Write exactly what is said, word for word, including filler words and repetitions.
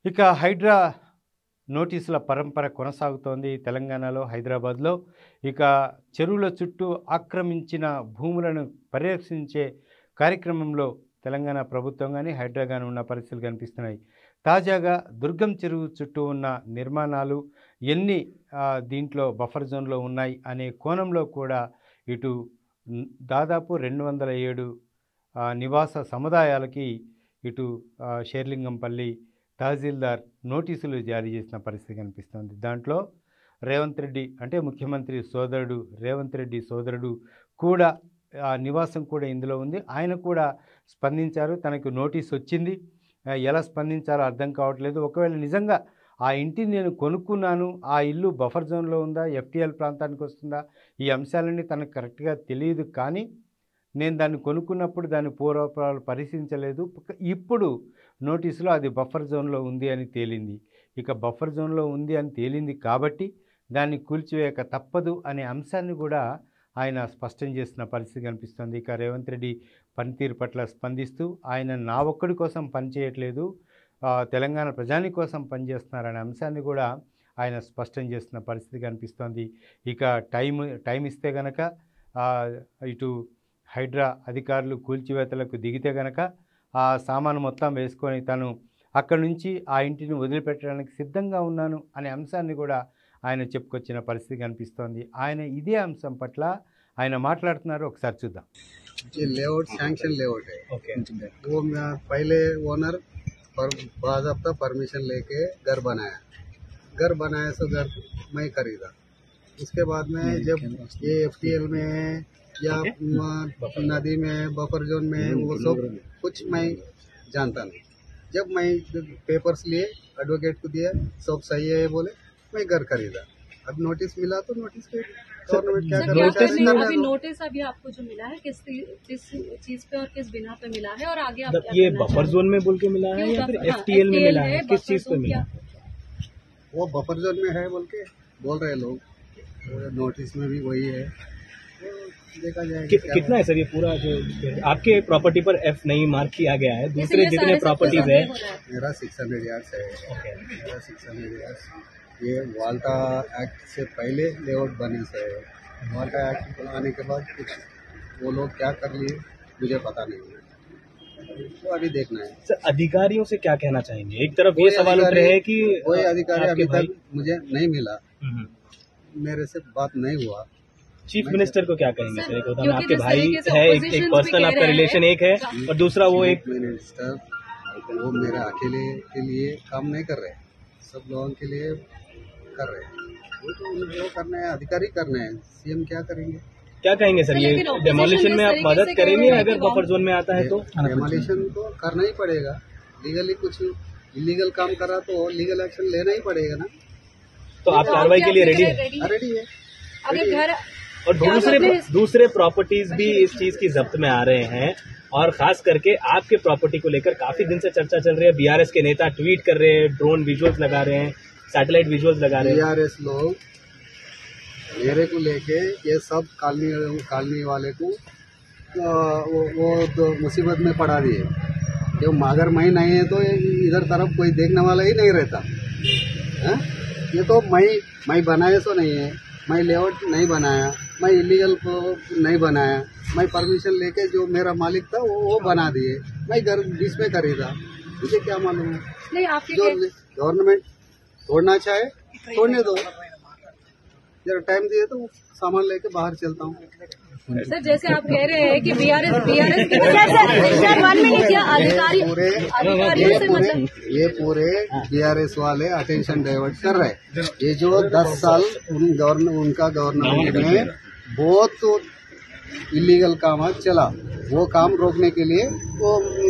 ఇక హైడ్రా నోటీసుల పరంపర కొనసాగుతోంది తెలంగాణలో హైదరాబాద్లో. ఇక చెరువుల చుట్టూ ఆక్రమించిన భూములను పరిరక్షించే కార్యక్రమంలో తెలంగాణ ప్రభుత్వం కానీ హైడ్రా కానీ ఉన్న పరిస్థితులు కనిపిస్తున్నాయి. తాజాగా దుర్గం చెరువు చుట్టూ ఉన్న నిర్మాణాలు ఎన్ని దీంట్లో బఫర్ జోన్లో ఉన్నాయి అనే కోణంలో కూడా ఇటు దాదాపు రెండు వందల ఏడు నివాస సముదాయాలకి ఇటు షేర్లింగంపల్లి తహసీల్దార్ నోటీసులు జారీ చేసిన పరిస్థితి కనిపిస్తుంది. దాంట్లో రేవంత్ రెడ్డి అంటే ముఖ్యమంత్రి సోదరుడు రేవంత్ రెడ్డి సోదరుడు కూడా ఆ నివాసం కూడా ఇందులో ఉంది. ఆయన కూడా స్పందించారు. తనకు నోటీస్ వచ్చింది, ఎలా స్పందించాలో అర్థం కావట్లేదు. ఒకవేళ నిజంగా ఆ ఇంటిని నేను కొనుక్కున్నాను, ఆ ఇల్లు బఫర్ జోన్లో ఉందా, ఎఫ్టీఎల్ ప్రాంతానికి వస్తుందా, ఈ అంశాలన్నీ తనకు కరెక్ట్గా తెలియదు. కానీ నేను దాన్ని కొనుక్కున్నప్పుడు దాని పూర్వపరాలు పరిశీలించలేదు. ఇప్పుడు నోటీసులో అది బఫర్ జోన్లో ఉంది అని తేలింది. ఇక బఫర్ జోన్లో ఉంది అని తేలింది కాబట్టి దాన్ని కూల్చివేయక తప్పదు అనే అంశాన్ని కూడా ఆయన స్పష్టం చేసిన పరిస్థితి కనిపిస్తుంది. ఇక రేవంత్ రెడ్డి పనితీరు పట్ల స్పందిస్తూ ఆయన నా ఒక్కడి కోసం పనిచేయట్లేదు, తెలంగాణ ప్రజాని కోసం పనిచేస్తున్నారనే అంశాన్ని కూడా ఆయన స్పష్టం చేస్తున్న పరిస్థితి కనిపిస్తోంది. ఇక టైం టైం ఇస్తే గనక ఇటు హైడ్రా అధికారులు కూల్చివేతలకు దిగితే గనక ఆ సామాను మొత్తం వేసుకొని తను అక్కడి నుంచి ఆ ఇంటిని వదిలిపెట్టడానికి సిద్ధంగా ఉన్నాను అనే అంశాన్ని కూడా ఆయన చెప్పుకొచ్చిన పరిస్థితి కనిపిస్తోంది. ఆయన ఇదే అంశం పట్ల ఆయన మాట్లాడుతున్నారు, ఒకసారి చూద్దాం. ये लेआउट सैंक्शन लेआउट है। ओके। वो पहले ओनर पर बाज़ाब्ता परमिशन लेके घर बनाया घर बनाया सो घर मैं खरीदा। उसके बाद में जब ये एफटीएल में या नदी में बफर जोन में वो सब कुछ मैं जानता नहीं। जब मैं पेपर्स लिए एडवोकेट को दिया, सब सही है बोले, मैं घर खरीदा। अब नोटिस मिला तो नोटिस पे गवर्नमेंट क्या कर रहा है? अभी नोटिस अभी आपको जो मिला है किस किस चीज पे और किस बिना पे मिला है, और आगे आप ये बफर जोन में बोल के मिला है या फिर एफटीएल में मिला है? किस चीज पे मिला? वो बफर जोन में है बोल के बोल रहे लोग, नोटिस में भी वही है, देखा जाएगा। कि, कितना है सर ये पूरा जो आपके प्रॉपर्टी पर एफ नहीं मार्क किया गया है, दूसरे जितने प्रॉपर्टीज है? मेरा सिक्स हंड्रेड यार्ड्स है। मेरा सिक्स हंड्रेड यार्ड्स ये वाल्टा एक्ट से पहले लेआउट बने से है। वाल्टा एक्ट बनाने के बाद कुछ वो लोग क्या कर लिए मुझे पता नहीं है, तो अभी देखना है। सर अधिकारियों से क्या कहना चाहेंगे? एक तरफ ये सवाल उठ रहे हैं कि कोई अधिकारी अभी तक मुझे नहीं मिला, मेरे से बात नहीं हुआ। चीफ मिनिस्टर को क्या कहेंगे सर? एक होता है आपके भाई है, एक, एक पर्सनल आपका रिलेशन एक है, और दूसरा वो एक मिनिस्टर, वो मेरे अकेले के लिए काम नहीं कर रहे, सब लोगों के लिए कर रहे हैं। वो तो उनको करना है, अधिकारी करना है, सीएम क्या करेंगे? क्या कहेंगे सर? ये डेमोलिशन में आप मदद करेंगे अगर बफर जोन में आता है तो? डेमोलिशन तो करना ही पड़ेगा। लीगली कुछ इलीगल काम करा तो लीगल एक्शन लेना ही पड़ेगा ना। तो आप कार्रवाई के लिए रेडी है? रेडी है। अगर घर और दूसरे दूसरे प्रॉपर्टीज भी इस चीज की जब्त में आ रहे हैं, और खास करके आपके प्रॉपर्टी को लेकर काफी दिन से चर्चा चल रही है। बीआरएस के नेता ट्वीट कर रहे हैं, ड्रोन विजुअल्स लगा रहे हैं, सैटेलाइट विजुअल्स लगा रहे हैं। बीआरएस लोग मेरे को लेके ये सब कॉलोनी कॉलोनी वाले को वो, वो तो मुसीबत में पड़ा दिए। जब अगर मैं नहीं है तो इधर तरफ कोई देखने वाला ही नहीं रहता है। ये तो मैं मैं बनाया सो नहीं है, मैं लेआउट नहीं बनाया, मैं इलीगल को नहीं बनाया, मैं परमिशन लेके जो मेरा मालिक था वो, वो बना दिए, मैं घर बीच में खरीदा, मुझे क्या मालूम है। नहीं, आपके जो गवर्नमेंट तोड़ना चाहे तोड़ने दो, जरा टाइम दिए तो सामान लेके बाहर चलता हूँ। सर जैसे आप कह रहे हैं कि बीआरएस बीआरएस अधिकारी पूरे ये पूरे बीआरएस वाले अटेंशन डाइवर्ट कर रहे हैं। ये जो दस साल उन गवर्नमेंट उनका गवर्नमेंट में बहुत इलीगल काम चला, वो काम रोकने के लिए वो